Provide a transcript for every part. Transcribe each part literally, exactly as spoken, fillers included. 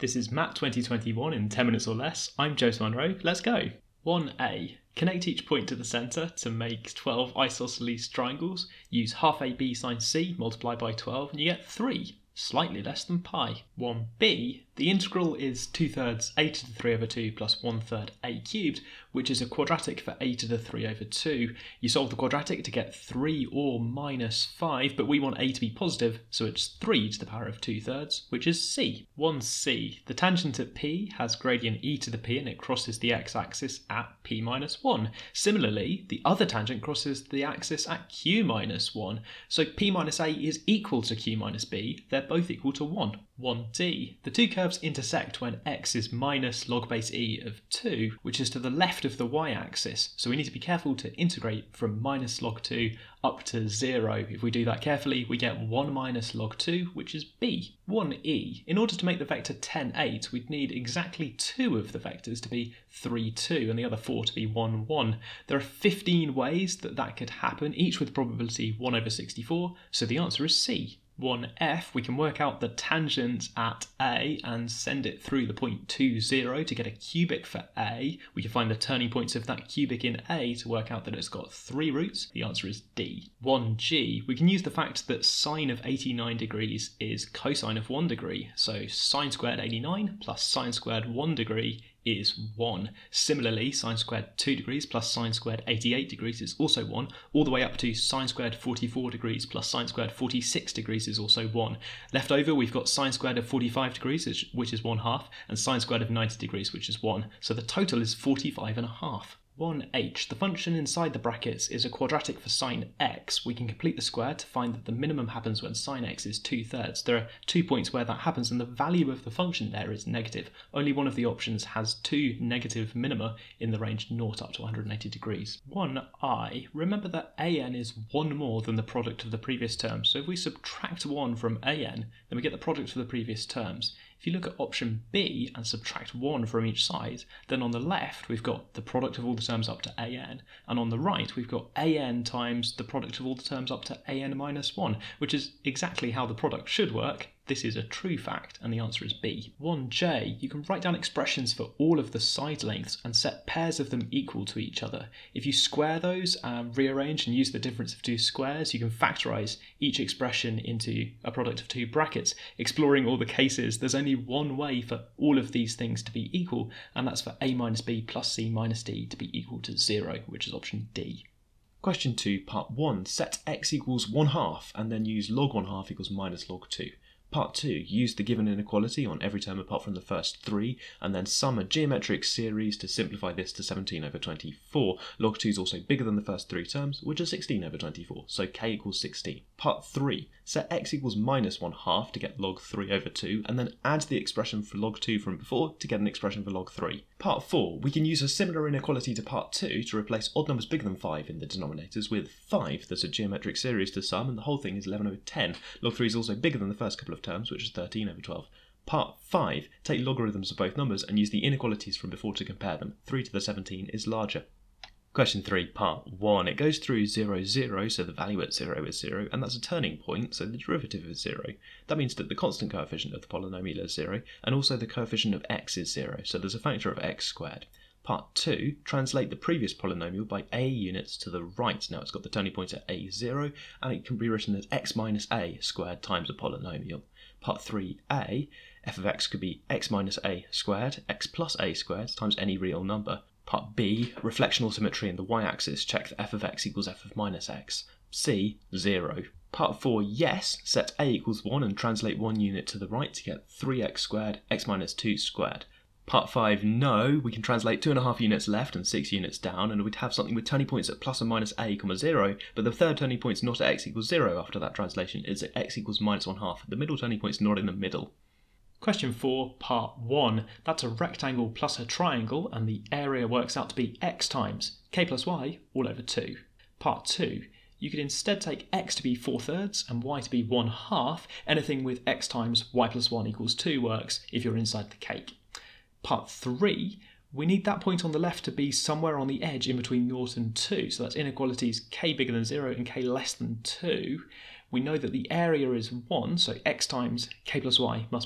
This is Math twenty twenty-one in ten minutes or less. I'm James Munro. Let's go. one A. Connect each point to the centre to make twelve isosceles triangles. Use half A B sine C, multiply by twelve, and you get three, slightly less than pi. one B. The integral is two thirds a to the three over two plus one third a cubed, which is a quadratic for a to the three over two. You solve the quadratic to get three or minus five, but we want a to be positive, so it's three to the power of two thirds, which is C. one C. The tangent at P has gradient e to the p and it crosses the x-axis at p minus one. Similarly, the other tangent crosses the axis at q minus one, so p minus a is equal to q minus b. They're both equal to one. one D. The two curves intersect when x is minus log base e of two, which is to the left of the y-axis, so we need to be careful to integrate from minus log two up to zero. If we do that carefully, we get one minus log two, which is b. one E. In order to make the vector ten, eight, we'd need exactly two of the vectors to be three, two, and the other four to be one, one. There are fifteen ways that that could happen, each with probability one over sixty-four, so the answer is C. one F, we can work out the tangent at A and send it through the point two, zero to get a cubic for A. We can find the turning points of that cubic in A to work out that it's got three roots. The answer is D. one G, we can use the fact that sine of eighty-nine degrees is cosine of one degree. So sine squared eighty-nine plus sine squared one degree is one. Similarly, sine squared two degrees plus sine squared eighty-eight degrees is also one, all the way up to sine squared forty-four degrees plus sine squared forty-six degrees is also one. Left over, we've got sine squared of forty-five degrees, which is one half, and sine squared of ninety degrees, which is one. So the total is forty-five and a half. one H. The function inside the brackets is a quadratic for sine x. We can complete the square to find that the minimum happens when sine x is two thirds. There are two points where that happens and the value of the function there is negative. Only one of the options has two negative minima in the range zero up to one hundred eighty degrees. one I. Remember that A N is one more than the product of the previous terms, so if we subtract one from A N, then we get the product of the previous terms. If you look at option B and subtract one from each side, then on the left we've got the product of all the terms up to A N, and on the right we've got A N times the product of all the terms up to A N minus one, which is exactly how the product should work. This is a true fact, and the answer is B. one J. You can write down expressions for all of the side lengths and set pairs of them equal to each other. If you square those and rearrange and use the difference of two squares, you can factorise each expression into a product of two brackets. Exploring all the cases, there's only one way for all of these things to be equal, and that's for A minus B plus C minus D to be equal to zero, which is option D. Question two, part one. Set x equals one half and then use log one half equals minus log two. Part two. Use the given inequality on every term apart from the first three, and then sum a geometric series to simplify this to seventeen over twenty-four. Log two is also bigger than the first three terms, which are sixteen over twenty-four, so k equals sixteen. Part three. Set x equals minus one half to get log three over two, and then add the expression for log two from before to get an expression for log three. Part four. We can use a similar inequality to part two to replace odd numbers bigger than five in the denominators with five. There's a geometric series to sum, and the whole thing is eleven over ten. Log three is also bigger than the first couple of terms, which is thirteen over twelve. Part five. Take logarithms of both numbers and use the inequalities from before to compare them. three to the seventeen is larger. Question three, part one. It goes through zero, zero, so the value at zero is zero, and that's a turning point, so the derivative is zero. That means that the constant coefficient of the polynomial is zero, and also the coefficient of x is zero, so there's a factor of x squared. Part two, translate the previous polynomial by a units to the right. Now it's got the turning point at a zero, and it can be written as x minus a squared times a polynomial. Part three A, f of x could be x minus a squared, x plus a squared times any real number. Part B, reflectional symmetry in the y-axis, check that f of x equals f of minus x. C, zero. Part four, yes, set a equals one and translate one unit to the right to get three x squared, x minus two squared. Part five, no, we can translate two and a half units left and six units down, and we'd have something with turning points at plus or minus a comma zero, but the third turning point's not at x equals zero after that translation, it's at x equals minus one half. The middle turning point's not in the middle. Question four, part one. That's a rectangle plus a triangle, and the area works out to be x times k plus y all over two. Part two. You could instead take x to be four thirds and y to be one half. Anything with x times y plus one equals two works if you're inside the cake. Part three. We need that point on the left to be somewhere on the edge in between zero and two. So that's inequalities k bigger than zero and k less than two. We know that the area is one, so x times k plus y must be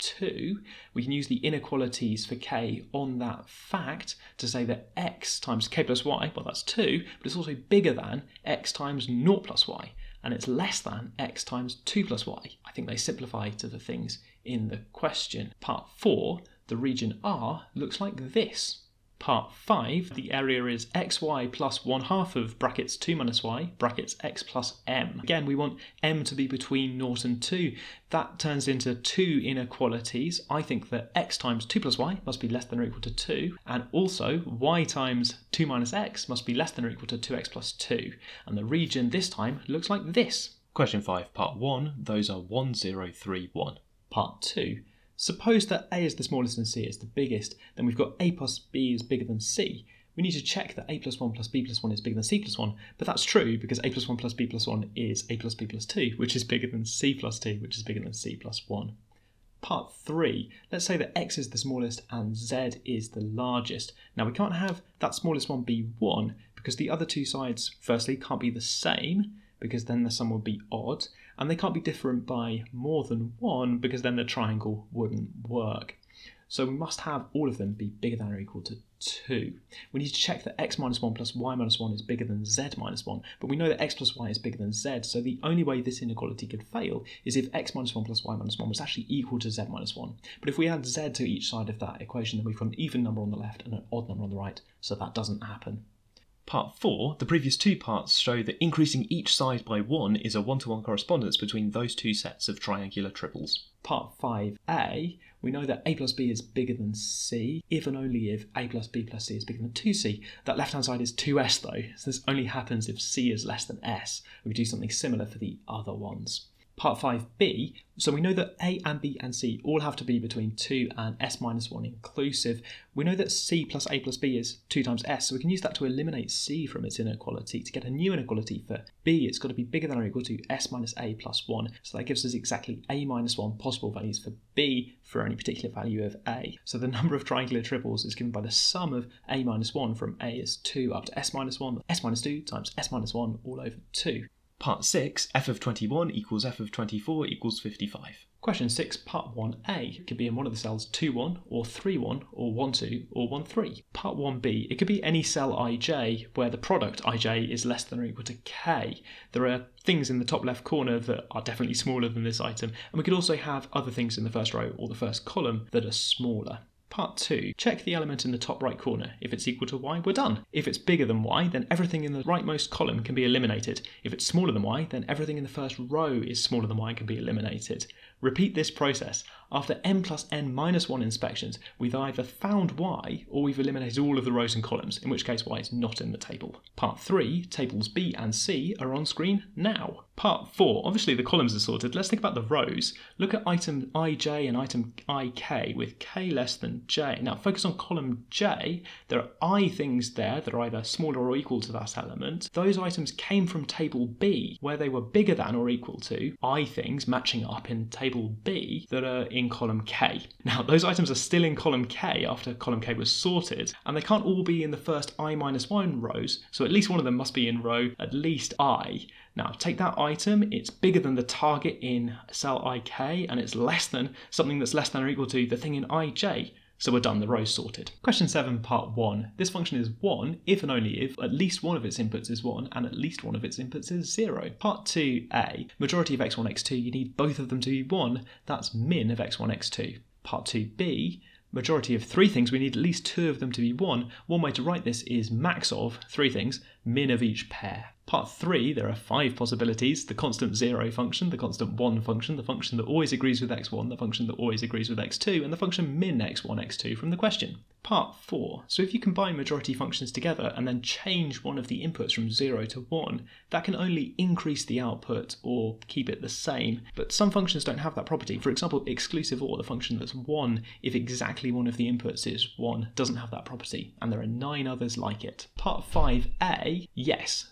two, we can use the inequalities for k on that fact to say that x times k plus y, well that's two, but it's also bigger than x times zero plus y, and it's less than x times two plus y. I think they simplify to the things in the question. Part four, the region R looks like this. Part five, the area is xy plus one half of brackets two minus y, brackets x plus m. Again, we want m to be between zero and two. That turns into two inequalities. I think that x times two plus y must be less than or equal to two, and also y times two minus x must be less than or equal to two x plus two. And the region this time looks like this. Question five, part one, those are one, zero, three, one. Part two. Suppose that A is the smallest and C is the biggest, then we've got A plus B is bigger than C. We need to check that A plus one plus B plus one is bigger than C plus one, but that's true because A plus one plus B plus one is A plus B plus two, which is bigger than C plus two, which is bigger than C plus one. Part three, let's say that X is the smallest and Z is the largest. Now we can't have that smallest one be one because the other two sides, firstly, can't be the same, because then the sum would be odd, and they can't be different by more than one because then the triangle wouldn't work. So we must have all of them be bigger than or equal to two. We need to check that x minus one plus y minus one is bigger than z minus one, but we know that x plus y is bigger than z, so the only way this inequality could fail is if x minus one plus y minus one was actually equal to z minus one. But if we add z to each side of that equation, then we've got an even number on the left and an odd number on the right, so that doesn't happen. Part four, the previous two parts show that increasing each side by one is a one-to-one correspondence between those two sets of triangular triples. Part five A, we know that A plus B is bigger than C, if and only if A plus B plus C is bigger than two C. That left-hand side is two S though, so this only happens if C is less than S. We could do something similar for the other ones. Part five B, so we know that A and B and C all have to be between two and S minus one inclusive. We know that C plus A plus B is two times S, so we can use that to eliminate C from its inequality. To get a new inequality for B, it's got to be bigger than or equal to S minus A plus one. So that gives us exactly A minus one possible values for B for any particular value of A. So the number of triangular triples is given by the sum of A minus one from A is two up to S minus one, S minus two times S minus one all over two. Part six, f of twenty-one equals f of twenty-four equals fifty-five. Question six, part one A. It could be in one of the cells two one, or three one, or one two, or one three. Part one B. It could be any cell I J where the product I J is less than or equal to K. There are things in the top left corner that are definitely smaller than this item, and we could also have other things in the first row or the first column that are smaller. Part two. Check the element in the top right corner. If it's equal to y, we're done. If it's bigger than y, then everything in the rightmost column can be eliminated. If it's smaller than y, then everything in the first row is smaller than y and can be eliminated. Repeat this process. After n plus n minus one inspections, we've either found y or we've eliminated all of the rows and columns, in which case y is not in the table. Part three. Tables B and C are on screen now. Part four. Obviously the columns are sorted. Let's think about the rows. Look at item I J and item I K with k less than j. Now focus on column J. There are I things there that are either smaller or equal to that element. Those items came from table B, where they were bigger than or equal to I things matching up in table B that are in column K. Now those items are still in column K after column K was sorted, and they can't all be in the first I minus one rows, so at least one of them must be in row at least I. Now take that item, it's bigger than the target in cell I K, and it's less than something that's less than or equal to the thing in I J. So we're done, the row's sorted. Question seven, part one. This function is one if and only if at least one of its inputs is one and at least one of its inputs is zero. Part two A. Majority of x one, x two, you need both of them to be one. That's min of x one, x two. Part two B. Majority of three things, we need at least two of them to be one. One way to write this is max of three things, min of each pair. Part three, there are five possibilities: the constant zero function, the constant one function, the function that always agrees with x one, the function that always agrees with x two, and the function min x one, x two from the question. Part four, so if you combine majority functions together and then change one of the inputs from zero to one, that can only increase the output or keep it the same, but some functions don't have that property. For example, exclusive or, the function that's one if exactly one of the inputs is one, doesn't have that property, and there are nine others like it. Part five A, yes, so we want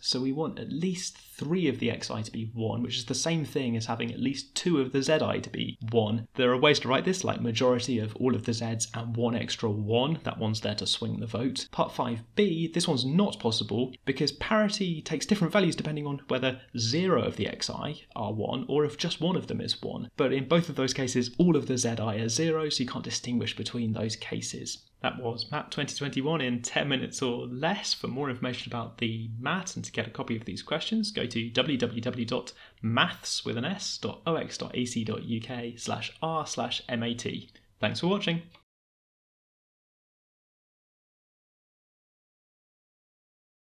want at least three of the xi to be one, which is the same thing as having at least two of the zi to be one. There are ways to write this, like majority of all of the z's and one extra one. That one's there to swing the vote. Part five b, this one's not possible because parity takes different values depending on whether zero of the xi are one or if just one of them is one. But in both of those cases, all of the zi are zero, so you can't distinguish between those cases. That was Math twenty twenty-one in ten minutes or less. For more information about the mat and to get a copy of these questions, go to w w w dot maths with an s dot o x dot a c dot u k slash r slash mat. Thanks for watching.